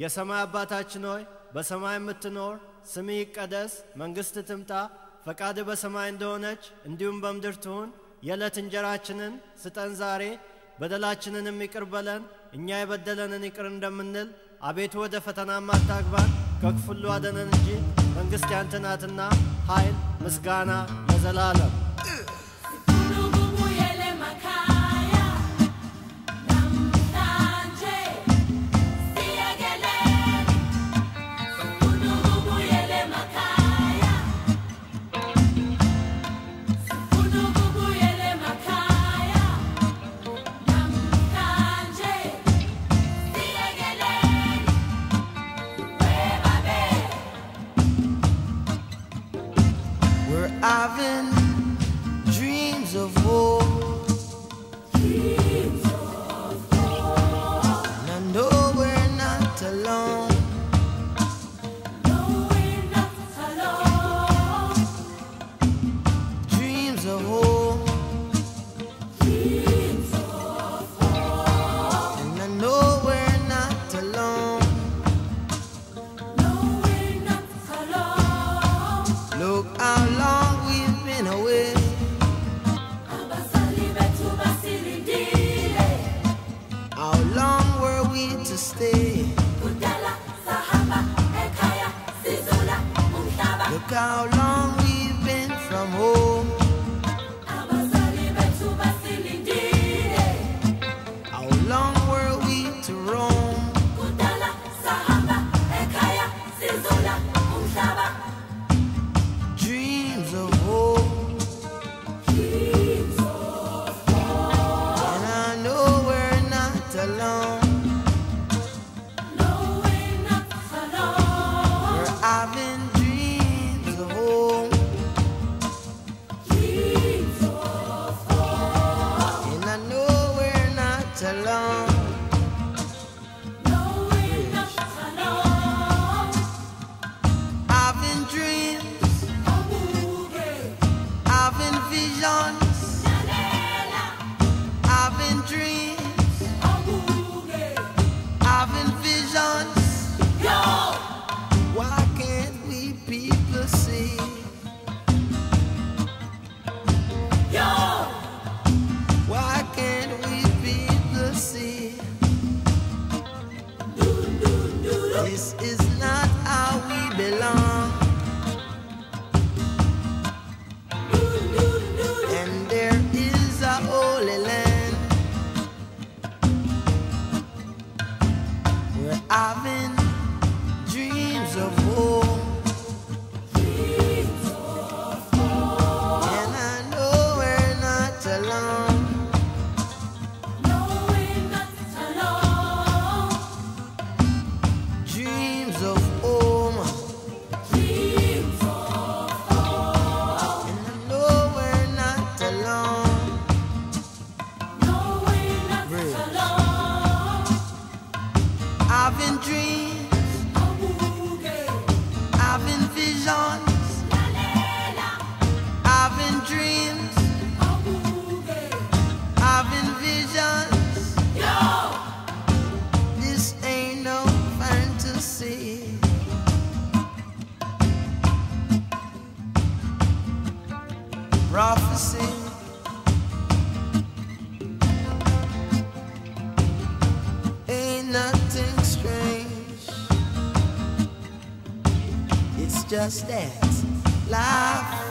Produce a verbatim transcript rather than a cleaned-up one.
የሰማይ አባታችን ሆይ በሰማይ የምትኖር ስምህ ይቀደስ መንግሥትህ ትምጣ ፈቃድህ በሰማይ እንደሆነች እንዲሁም በምድር ትሁን የዕለት እንጀራችንን ስጠን ዛሬ በደላችንንም ይቅር በለን እኛ የበደለንን ይቅር እንደምንል አቤቱ ወደ ፈተና አታግባን ከክፉ ሁሉ አድነን እንጂ መንግሥት ያንተ ናትና ኃይል ምስጋና ለዘላለም Having dreams of hope, dreams of hope. And I know we're not alone. No, we're not alone. Dreams of hope, dreams of hope. And I know we're not alone. No, we're not alone. Look how long away. How long were we to stay? Look how long we've been from home. How long were we to roam? Dreams of hope. Alone. No, we're not alone. We're having dreams of home, dreams of home. And I know we're not alone. No, we're not alone. Having dreams, having visions, having dreams. Having visions, yo. Why can't we people see? Yo. Why can't we people see? Do, do, do, do. This is not how we belong. Do, do, do, do. And there is a holy land. We're having dreams of hope, dreams of hope. And I know we're not alone. No, we're not alone. Dreams of home, dreams of home. And I know we're not alone. No, we're not Bridge. alone. Having dreams, having visions, having dreams, having visions. Yo. This ain't no fantasy. Prophecy. Ain't nothing strange. It's just that life